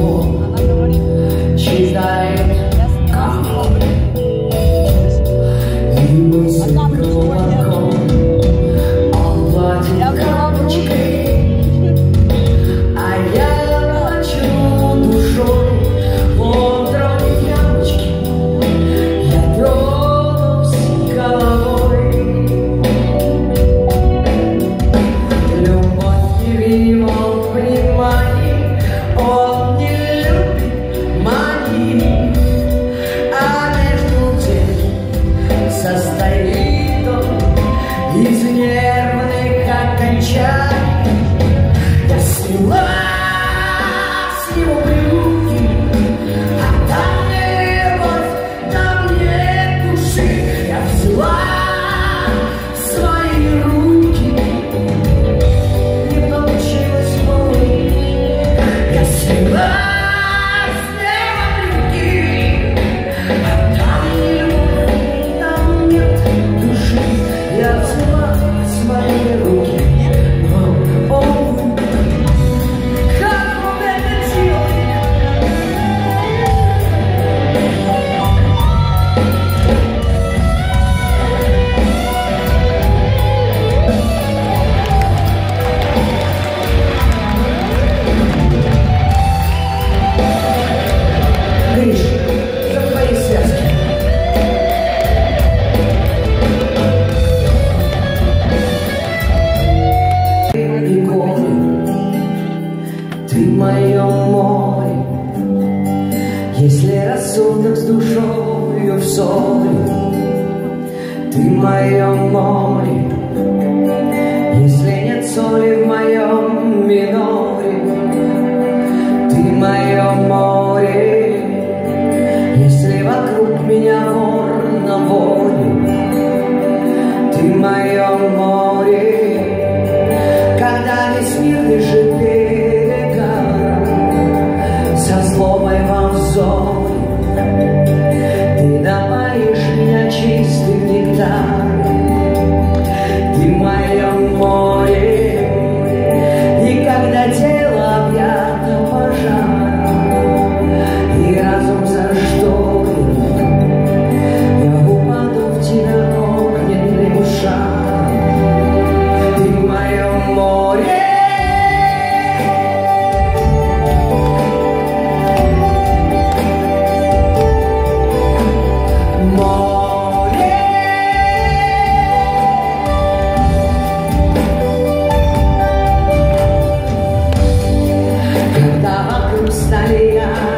Если рассудок с душою в ссоре, ты мое море. Если нет соли в моем миноре, ты мое море. Если вокруг меня вор на воле, ты мое море. Когда весь мир лежит берегом, со злобой во взоре, ты напоишь меня чистым нектаром, ты мое море. И когда тело объято пожаром, и разум зажжён, я упаду в тебя огненным шаром, ты мое море. Стали